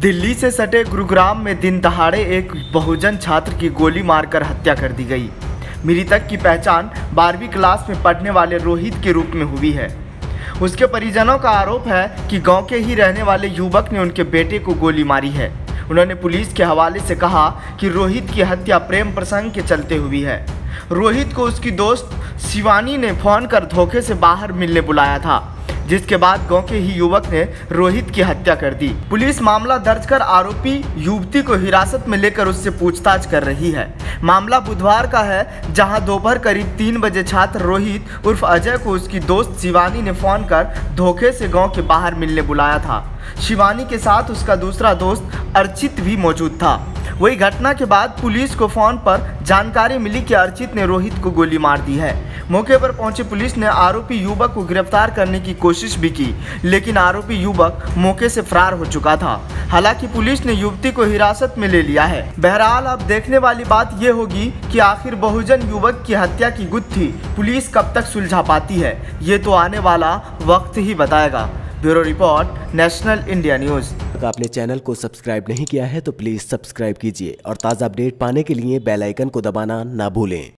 दिल्ली से सटे गुरुग्राम में दिन दहाड़े एक बहुजन छात्र की गोली मारकर हत्या कर दी गई। मृतक की पहचान 12वीं क्लास में पढ़ने वाले रोहित के रूप में हुई है। उसके परिजनों का आरोप है कि गांव के ही रहने वाले युवक ने उनके बेटे को गोली मारी है। उन्होंने पुलिस के हवाले से कहा कि रोहित की हत्या प्रेम प्रसंग के चलते हुई है। रोहित को उसकी दोस्त शिवानी ने फोन कर धोखे से बाहर मिलने बुलाया था, जिसके बाद गांव के ही युवक ने रोहित की हत्या कर दी। पुलिस मामला दर्ज कर आरोपी युवती को हिरासत में लेकर उससे पूछताछ कर रही है। मामला बुधवार का है, जहां दोपहर करीब 3 बजे छात्र रोहित उर्फ अजय को उसकी दोस्त शिवानी ने फोन कर धोखे से गांव के बाहर मिलने बुलाया था। शिवानी के साथ उसका दूसरा दोस्त अर्चित भी मौजूद था। वही घटना के बाद पुलिस को फोन पर जानकारी मिली कि अर्चित ने रोहित को गोली मार दी है। मौके पर पहुंची पुलिस ने आरोपी युवक को गिरफ्तार करने की कोशिश भी की, लेकिन आरोपी युवक मौके से फरार हो चुका था। हालांकि पुलिस ने युवती को हिरासत में ले लिया है। बहरहाल अब देखने वाली बात यह होगी कि आखिर बहुजन युवक की हत्या की गुत्थी पुलिस कब तक सुलझा पाती है, ये तो आने वाला वक्त ही बताएगा। Bureau report, national India news. आपने चैनल को सब्सक्राइब नहीं किया है तो प्लीज़ सब्सक्राइब कीजिए और ताज़ा अपडेट पाने के लिए बेल आइकन को दबाना ना भूलें।